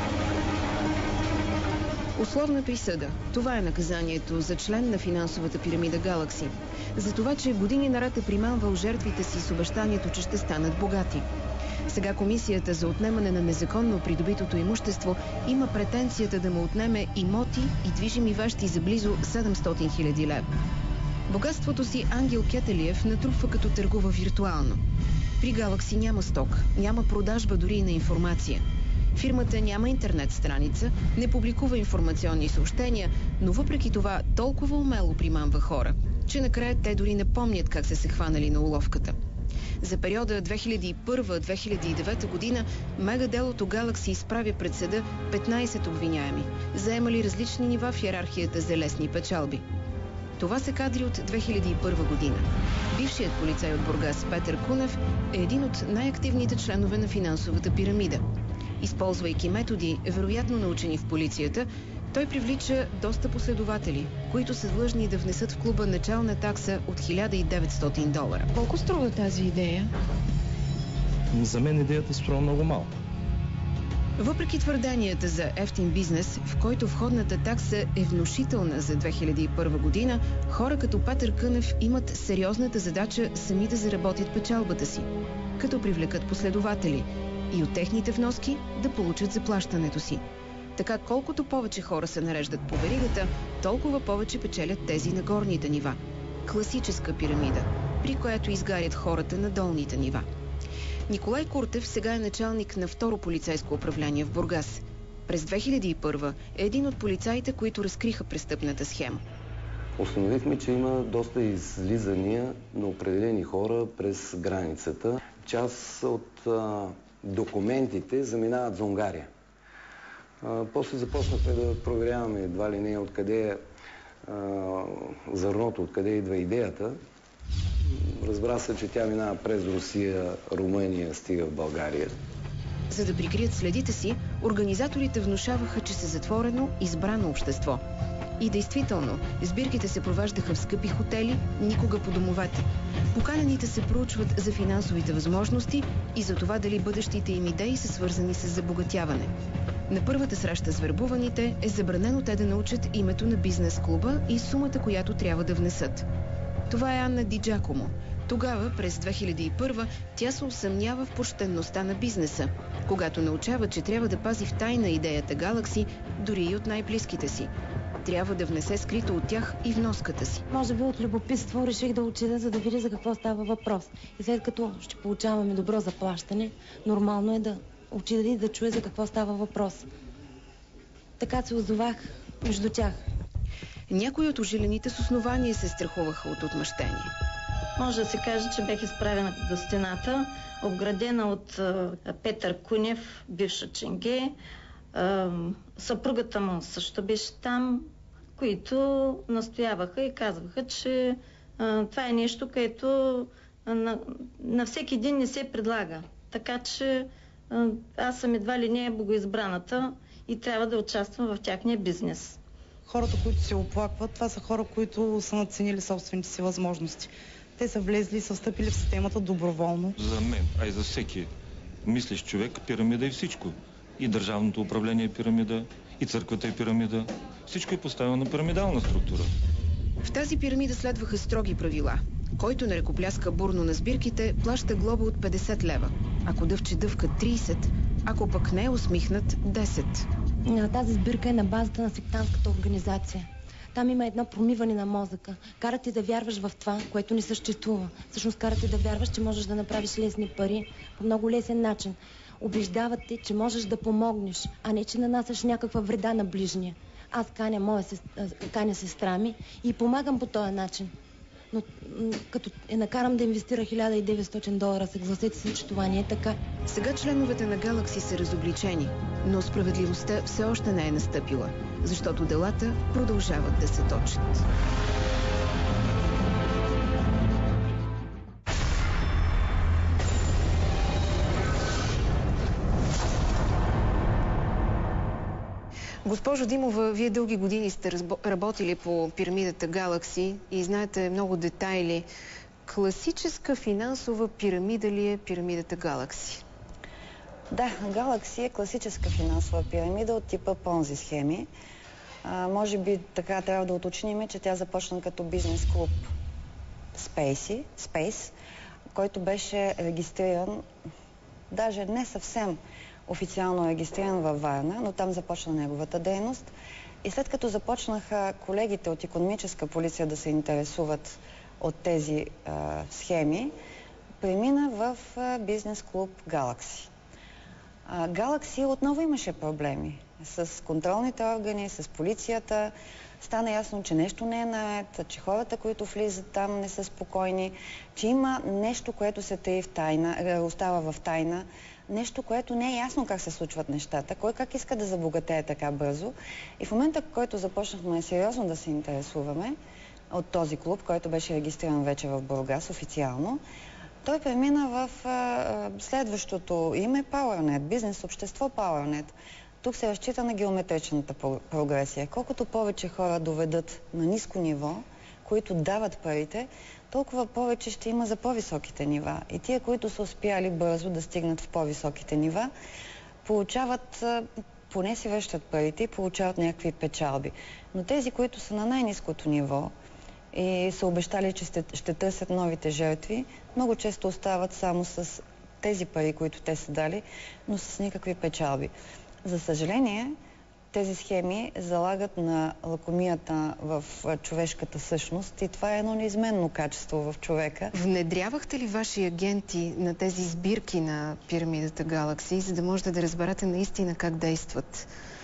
Условна присъда. Това е наказанието за член на финансовата пирамида Galaxy. За това, че години наред е приманвал жертвите си с обещанието, че ще станат богати. Сега комисията за отнемане на незаконно придобитото имущество има претенцията да му отнеме имоти и движими вещи за близо седемстотин хиляди лева. Богатството си Ангел Кетелиев натрупва като търгува виртуално. При Galaxy няма сток, няма продажба дори и на информация. Фирмата няма интернет страница, не публикува информационни съобщения, но въпреки това толкова умело примамва хора, че накрая те дори не помнят как са се хванали на уловката. За периода две хиляди и първа до две хиляди и девета година мегаделото Galaxy изправя пред съда петнайсет обвиняеми, заемали различни нива в йерархията за лесни печалби. Това са кадри от две хиляди и първа година. Бившият полицай от Бургас Петър Кунев е един от най-активните членове на финансовата пирамида. Използвайки методи, вероятно научени в полицията, той привлича доста последователи, които са длъжни да внесат в клуба начална такса от хиляда и деветстотин долара. Колко струва тази идея? За мен идеята струва много малко. Въпреки твърденията за ефтин бизнес, в който входната такса е внушителна за две хиляди и първа година, хора като Петър Кънев имат сериозната задача сами да заработят печалбата си, като привлекат последователи и от техните вноски да получат заплащането си. Така колкото повече хора се нареждат по веригата, толкова повече печелят тези на горните нива. Класическа пирамида, при която изгарят хората на долните нива. Николай Куртев сега е началник на второ полицейско управление в Бургас. През две хиляди и първа е един от полицаите, които разкриха престъпната схема. Установихме, че има доста излизания на определени хора през границата. Част от а, документите заминават за Унгария. А, после започнахме да проверяваме едва ли не откъде е зърното, откъде идва идеята. Разбра се, че тя минава през Русия, Румъния, стига в България. За да прикрият следите си, организаторите внушаваха, че са затворено, избрано общество. И действително, сбирките се проваждаха в скъпи хотели, никога по домовете. Поканените се проучват за финансовите възможности и за това дали бъдещите им идеи са свързани с забогатяване. На първата среща с вербуваните е забранено те да научат името на бизнес-клуба и сумата, която трябва да внесат. Това е Анна Ди Джакомо. Тогава, през две хиляди и първа, тя се усъмнява в почтенността на бизнеса, когато научава, че трябва да пази в тайна идеята Galaxy, дори и от най-близките си. Трябва да внесе скрито от тях и вноската си. Може би от любопитство реших да отида, за да видя за какво става въпрос. И след като ще получаваме добро заплащане, нормално е да отида и да чуя за какво става въпрос. Така се озовах между тях. Някои от ожилените с основание се страхуваха от отмъщение. Може да се каже, че бях изправена до стената, обградена от а, Петър Кунев, бивша ченге. А, съпругата му също беше там, които настояваха и казваха, че а, това е нещо, което а, на, на всеки ден не се предлага. Така че а, аз съм едва ли не богоизбраната и трябва да участвам в тяхния бизнес. Хората, които се оплакват, това са хора, които са надценили собствените си възможности. Те са влезли и са встъпили в системата доброволно. За мен, а и за всеки мислещ човек, пирамида е всичко. И държавното управление е пирамида, и църквата е пирамида. Всичко е поставено на пирамидална структура. В тази пирамида следваха строги правила. Който не ръкопляска бурно на сбирките, плаща глоба от петдесет лева. Ако дъвче дъвка трийсет, ако пък не е усмихнат десет. Тази сбирка е на базата на сектантската организация. Там има едно промиване на мозъка. Карат ти да вярваш в това, което не съществува. Всъщност карат ти да вярваш, че можеш да направиш лесни пари по много лесен начин. Убеждават те, че можеш да помогнеш, а не че нанасяш някаква вреда на ближния. Аз каня моя сестра, каня сестра ми и помагам по този начин. Но като е накарам да инвестира хиляда и деветстотин долара, съгласете се, че това не е така. Сега членовете на Galaxy са разобличени, но справедливостта все още не е настъпила, защото делата продължават да се точат. Госпожо Димова, вие дълги години сте работили по пирамидата Galaxy и знаете много детайли. Класическа финансова пирамида ли е пирамидата Galaxy? Да, Galaxy е класическа финансова пирамида от типа Понзи схеми. А, може би така трябва да уточним, че тя започна като бизнес клуб Space, Space, който беше регистриран, даже не съвсем официално регистриран във Варна, но там започна неговата дейност. И след като започнаха колегите от икономическа полиция да се интересуват от тези а, схеми, премина в а, бизнес клуб Galaxy. А, Galaxy отново имаше проблеми с контролните органи, с полицията. Стана ясно, че нещо не е наред, че хората, които влизат там, не са спокойни, че има нещо, което се таи в тайна, остава в тайна, нещо, което не е ясно как се случват нещата, кой как иска да забогатее така бързо. И в момента, в който започнахме сериозно да се интересуваме от този клуб, който беше регистриран вече в Бургас официално, той премина в а, следващото име PowerNet, бизнес общество PowerNet. Тук се разчита на геометричната прогресия. Колкото повече хора доведат на ниско ниво, които дават парите, толкова повече ще има за по-високите нива. И тия, които са успяли бързо да стигнат в по-високите нива, получават, поне си връщат парите и получават някакви печалби. Но тези, които са на най-ниското ниво и са обещали, че ще, ще търсят новите жертви, много често остават само с тези пари, които те са дали, но с никакви печалби. За съжаление, тези схеми залагат на лакомията в човешката същност и това е едно неизменно качество в човека. Внедрявахте ли ваши агенти на тези сбирки на пирамидата Galaxy, за да можете да разберете наистина как действат?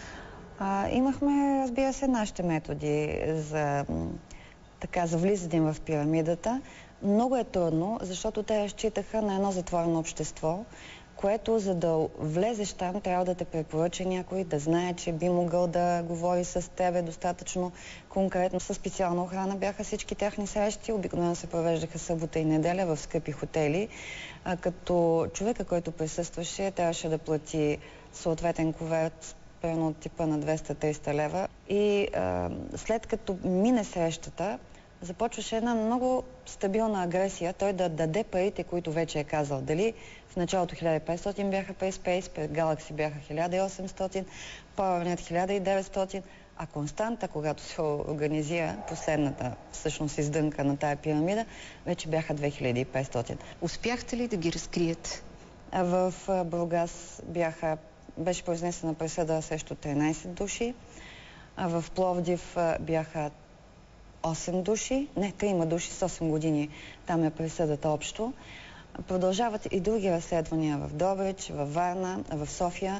А, имахме, разбира се, нашите методи за, така, за влизане в пирамидата. Много е трудно, защото те разчитаха на едно затворено общество, което за да влезеш там, трябва да те препоръча някой, да знае, че би могъл да говори с тебе достатъчно конкретно. Със специална охрана бяха всички тяхни срещи. Обикновено се провеждаха събота и неделя в скъпи хотели, а като човека, който присъстваше, трябваше да плати съответен куверт, примерно от типа на двеста-триста лева. И а, след като мине срещата, започваше една много стабилна агресия, той да даде парите, които вече е казал. Дали в началото хиляда и петстотин бяха при Space, при Galaxy бяха хиляда и осемстотин, PowerNet хиляда и деветстотин, а Константа, когато се организира последната всъщност издънка на тая пирамида, вече бяха две хиляди и петстотин. Успяхте ли да ги разкриете? А в Бургас бяха, беше произнесена присъда срещу тринайсет души, а в Пловдив бяха осем души, не, трима души с осем години. Там е присъдата общо. Продължават и други разследвания в Добрич, в Варна, в София.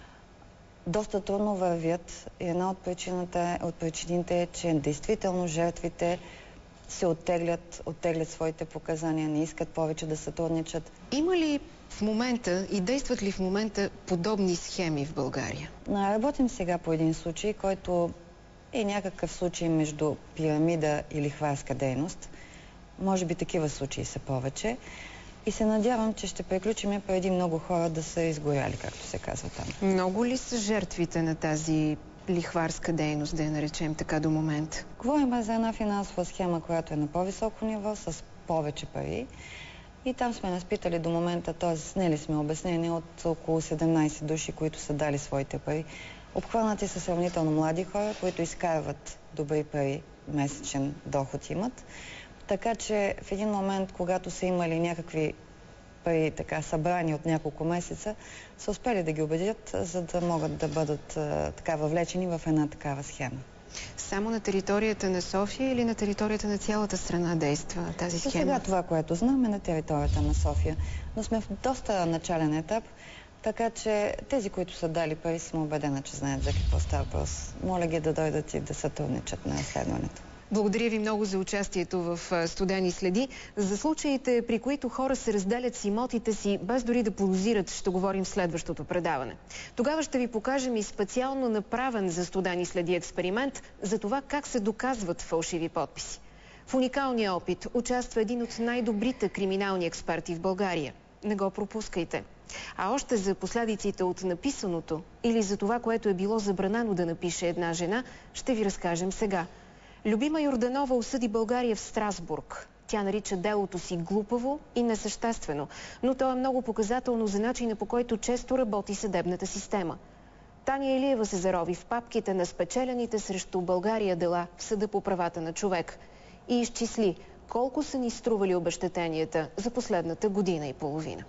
Доста трудно вървят и една от, причината, от причините е, че действително жертвите се оттеглят, оттеглят своите показания, не искат повече да сътрудничат. Има ли в момента и действат ли в момента подобни схеми в България? Работим сега по един случай, който е някакъв случай между пирамида и лихварска дейност. Може би такива случаи са повече. И се надявам, че ще приключим преди много хора да са изгоряли, както се казва там. Много ли са жертвите на тази лихварска дейност, да я наречем така до момента? Говорим за една финансова схема, която е на по-високо ниво, с повече пари. И там сме наспитали до момента, т.е. снели сме обяснение от около седемнайсет души, които са дали своите пари. Обхванати са сравнително млади хора, които изкарват добри пари, месечен доход имат. Така че в един момент, когато са имали някакви пари така събрани от няколко месеца, са успели да ги убедят, за да могат да бъдат а, така въвлечени в една такава схема. Само на територията на София или на територията на цялата страна действа тази схема? Сега това, което знам, е на територията на София. Но сме в доста начален етап, така че тези, които са дали пари, съм убедена, че знаят за какво става въпрос. Моля ги да дойдат и да сътрудничат на разследването. Благодаря ви много за участието в Студени следи. За случаите, при които хора се разделят с имотите си, без дори да подозират, ще говорим в следващото предаване. Тогава ще ви покажем и специално направен за Студени следи експеримент за това как се доказват фалшиви подписи. В уникалния опит участва един от най-добрите криминални експерти в България. Не го пропускайте. А още за последиците от написаното или за това, което е било забранено да напише една жена, ще ви разкажем сега. Любима Йорданова осъди България в Страсбург. Тя нарича делото си глупаво и несъществено, но то е много показателно за начина, по който често работи съдебната система. Таня Илиева се зарови в папките на спечелените срещу България дела в Съда по правата на човек и изчисли колко са ни стрували обезщетенията за последната година и половина.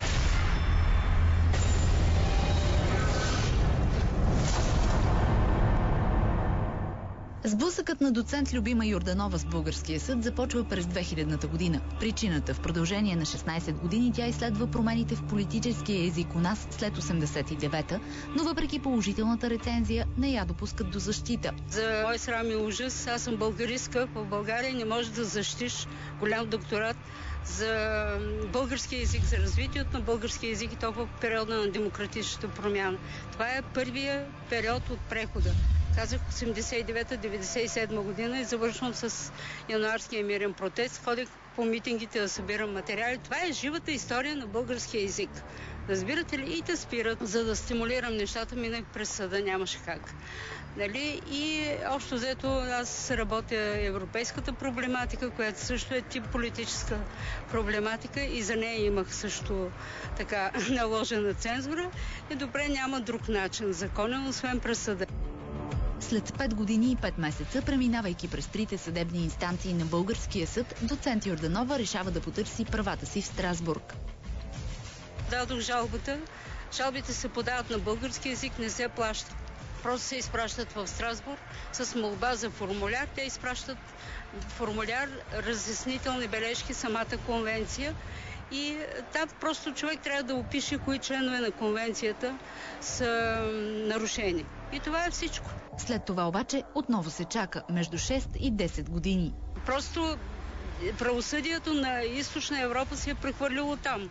Сблъсъкът на доцент Любима Йорданова с българския съд започва през две хилядната година. Причината: в продължение на шестнайсет години тя изследва промените в политическия език у нас след осемдесет и девета, но въпреки положителната рецензия не я допускат до защита. За мой срам и ужас, аз съм българистка. В България не можеш да защитиш голям докторат за българския език, за развитието на българския език и то в периода на демократичната промяна. Това е първия период от прехода. Казах осемдесет и девета деветдесет и седма година и завършвам с януарския мирен протест. Ходих по митингите да събирам материали. Това е живата история на българския език. Разбирате ли? И те спират. За да стимулирам нещата, минах през съда, нямаше как. Нали? И общо взето аз работя европейската проблематика, която също е тип политическа проблематика и за нея имах също така наложена цензура. И добре, няма друг начин законен, освен през съда. След пет години и пет месеца, преминавайки през трите съдебни инстанции на българския съд, доцент Йорданова решава да потърси правата си в Страсбург. Дадох жалбата. Жалбите се подават на български език, не се плащат. Просто се изпращат в Страсбург с молба за формуляр. Те изпращат формуляр, разяснителни бележки, самата конвенция. И там просто човек трябва да опише кои членове на конвенцията са нарушени. И това е всичко. След това обаче отново се чака между шест и десет години. Просто правосъдието на източна Европа се е прехвърлило там.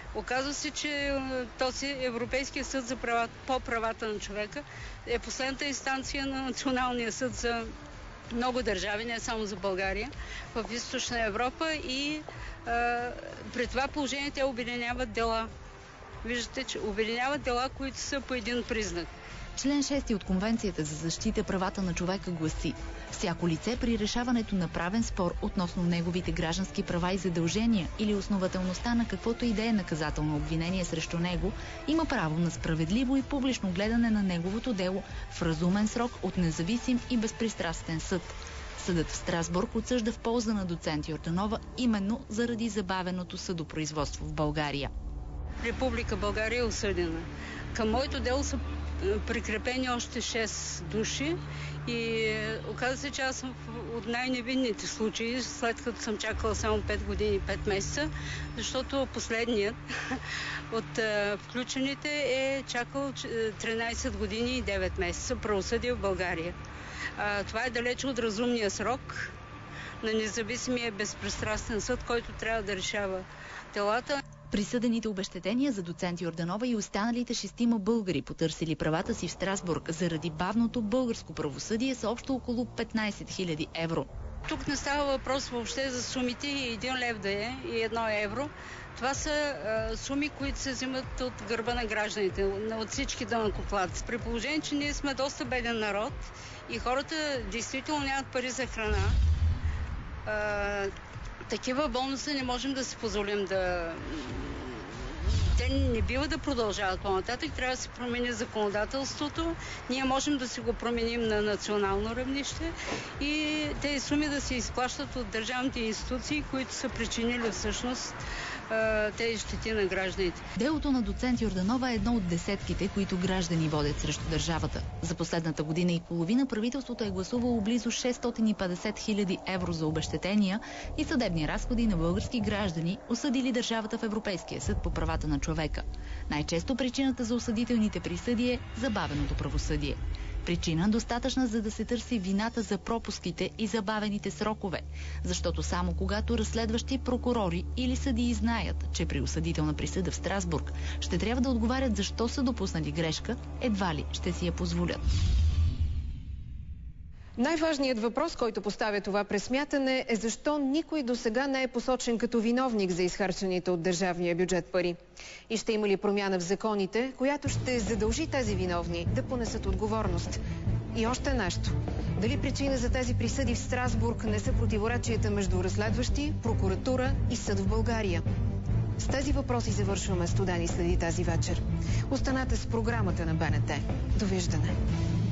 Оказва се, че този Европейския съд за права, по правата на човека е последната инстанция на Националния съд за много държави, не само за България, в Източна Европа и а, при това положение те обединяват дела. Виждате, че обединяват дела, които са по един признак. Член шести от Конвенцията за защита правата на човека гласи: всяко лице при решаването на правен спор относно неговите граждански права и задължения или основателността на каквото и да е наказателно обвинение срещу него има право на справедливо и публично гледане на неговото дело в разумен срок от независим и безпристрастен съд. Съдът в Страсбург отсъжда в полза на доцент Йорданова именно заради забавеното съдопроизводство в България. Република България е осъдена. Към моето дело са прикрепени още шест души и оказа се, че аз съм от най-невинните случаи, след като съм чакала само пет години и пет месеца, защото последният от включените е чакал тринайсет години и девет месеца правосъдие в България. Това е далече от разумния срок на независимия безпристрастен съд, който трябва да решава делата. Присъдените обезщетения за доцент Йорданова и останалите шестима българи, потърсили правата си в Страсбург заради бавното българско правосъдие, са общо около петнайсет хиляди евро. Тук не става въпрос въобще за сумите и един лев да е и едно евро. Това са а, суми, които се взимат от гърба на гражданите, от всички данъкоплатци. При положение, че ние сме доста беден народ и хората действително нямат пари за храна, а, такива бонуси не можем да си позволим да... Те не бива да продължават по-нататък, трябва да се промени законодателството. Ние можем да си го променим на национално равнище и тези суми да се изплащат от държавните институции, които са причинили всъщност тези щети на гражданите. Делото на доцент Йорданова е едно от десетките, които граждани водят срещу държавата. За последната година и половина правителството е гласувало близо шестстотин и петдесет хиляди евро за обезщетения и съдебни разходи на български граждани, осъдили държавата в Европейския съд по правата на човека. Най-често причината за осъдителните присъди е забавеното правосъдие. Причина достатъчна, за да се търси вината за пропуските и забавените срокове. Защото само когато разследващи прокурори или съдии знаят, че при осъдителна присъда в Страсбург ще трябва да отговарят защо са допуснали грешка, едва ли ще си я позволят. Най-важният въпрос, който поставя това пресмятане, е защо никой досега не е посочен като виновник за изхарчените от държавния бюджет пари. И ще има ли промяна в законите, която ще задължи тези виновни да понесат отговорност? И още нещо. Дали причина за тези присъди в Страсбург не са противоречията между разследващи, прокуратура и съд в България? С тези въпроси завършваме Студени следи тази вечер. Останете с програмата на БНТ. Довиждане!